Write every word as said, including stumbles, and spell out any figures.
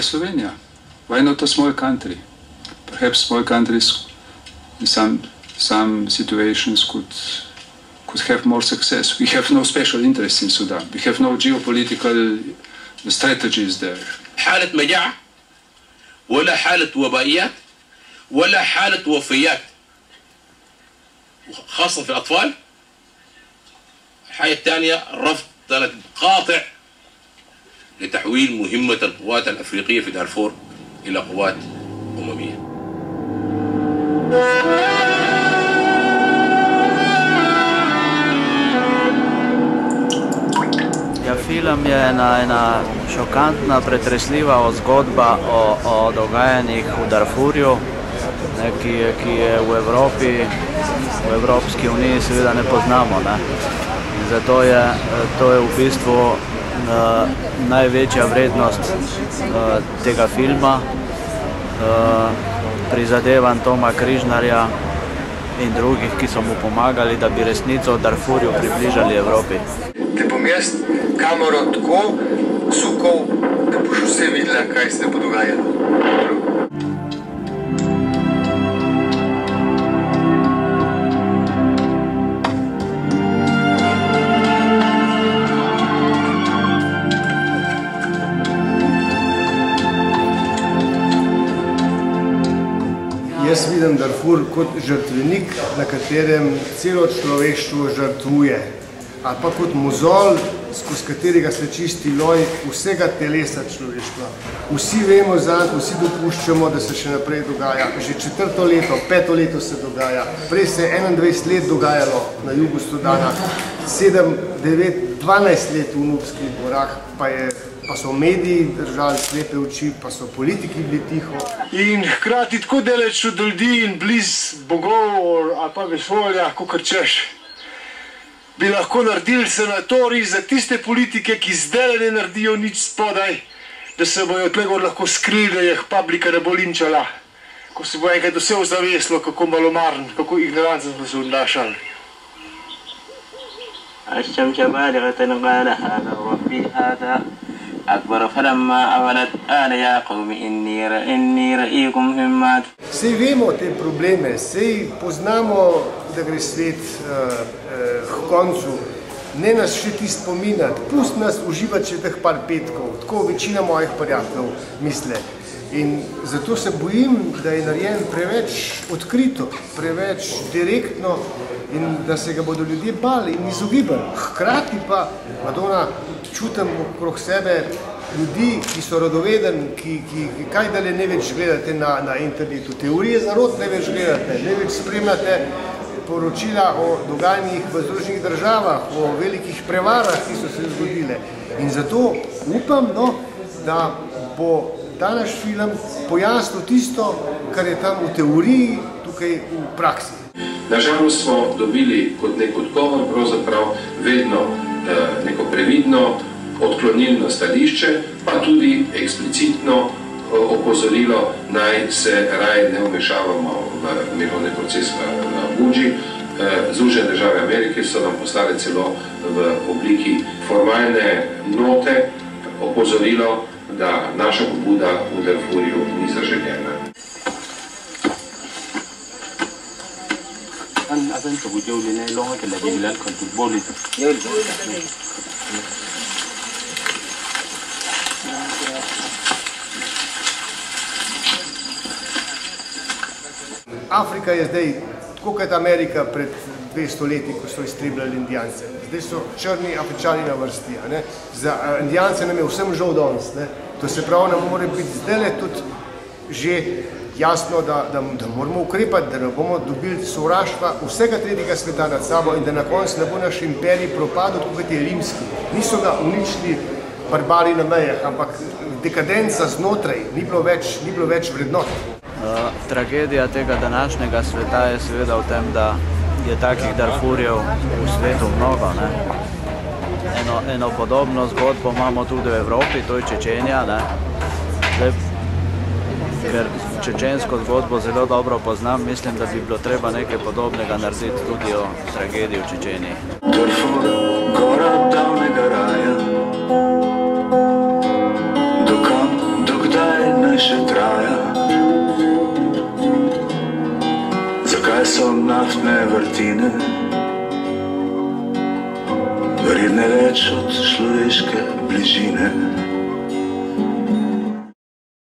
Slovenia? Why not a small country? Perhaps small countries in some, some situations could, could have more success. We have no special interest in Sudan. We have no geopolitical strategies there. حالة مجاعة ولا حالة وبائيات ولا حالة وفيات خاصة في الأطفال. الحاجة الثانية رفض طلب قاطع لتحويل مهمة القوات الأفريقية في دارفور إلى قوات أممية. Ja, film je ena, ena šokantna, pretresljiva zgodba o, o dogajanjih v Darfurju, ne, ki, je, ki je v Evropi, v Evropski uniji seveda ne poznamo. Ne. In zato je to je v bistvu uh, največja vrednost uh, tega filma, uh, prizadevanj Toma Križnarja in drugih, ki so mu pomagali, da bi resnico o Darfurju približali Evropi. Te bom jaz kamero tako sukal, da boš vse videla, kaj se bo dogajalo. Jaz vidim Darfur kot žrtvenik, na katerem celo človeštvo žrtvuje, ali pa kot mozol, skozi katerega se čisti loj vsega telesa človeštva. Vsi vemo zanj, vsi dopuščamo, da se še naprej dogaja. Že četrto leto, peto leto se dogaja. Prej se je enaindvajset let dogajalo na jugu Sudana, sedem, devet, dvanajst let v Nubskih gorah, pa, je, pa so mediji držali slepe oči, pa so politiki bili tiho. In hkrati tako daleč od ljudi in bliz bogov ali pa vesolja, kakor češ, bi lahko naredili senatorij za tiste politike, ki zdaj ne naredijo nič spodaj, da se bojo tlegor lahko skrili, da jih publika ne bo linčala. Ko se bo enkrat vse ozaveslo, kako malomarn, kako ignoranten smo se odnašali. الشمس بالغة قالها ربي هذا أكبر فلما أولت قال يا قوم إني إني رأيكم همات. Sej vemo te probleme, sej poznamo, da gre svet uh, uh, k koncu. Ne nas še ti spominati, pust nas uživati še teh par petkov, tako večina mojih prijateljev misle. In zato se bojim, da je narejen preveč odkrito, preveč direktno in da se ga bodo ljudje bali in izogibali. Hkrati pa, Madonna, čutim okrog sebe ljudi, ki so radoveden, ki, ki, ki kaj dalje ne več gledate na, na internetu. Teorije zarot ne več gledate, ne več spremljate poročila o dogajanjih v Združenih državah, o velikih prevarah, ki so se zgodile. In zato upam, no, da bo ta naš film pojasnil tisto, kar je tam v teoriji, tukaj v praksi. Nažalost smo dobili kot nek odgovor pravzaprav vedno eh, neko previdno, odklonilno stališče, pa tudi eksplicitno eh, opozorilo, naj se raje ne vmešavamo v mirovni proces na Budži. Eh, Združene države Amerike so nam poslale celo v obliki formalne note opozorilo, da naša pobuda v Darfurju ni zaželjena. Afrika je zdaj, tako kot Amerika pred dvesto leti, ko so iztrebljali Indijance. Zdaj so črni Afričani na vrsti. Ne? Za Indijance nam je vsem žal danes. Ne? To se pravi, nam mora biti zdaj tudi že jasno, da, da, da moramo ukrepati, da ne bomo dobili sovraštva vsega tretjega sveta nad sabo in da na koncu ne bo naš imperij propadel, kot je rimski. Niso ga uničili barbari na mejah, ampak dekadenca znotraj, ni bilo več, ni bilo več vrednot. Uh, tragedija tega današnjega sveta je seveda v tem, da je takih Darfurjev v svetu mnogo. Ne? Eno, eno podobno zgodbo imamo tudi v Evropi, to je Čečenija. Ne? Zdaj, ker čečensko zgodbo zelo dobro poznam, mislim, da bi bilo treba nekaj podobnega narediti tudi o tragediji v Čečeniji. Darfur, gora davnega raja, dokam, dokdaj še traja? Zakaj so naftne vrtine vredne več od človeške bližine?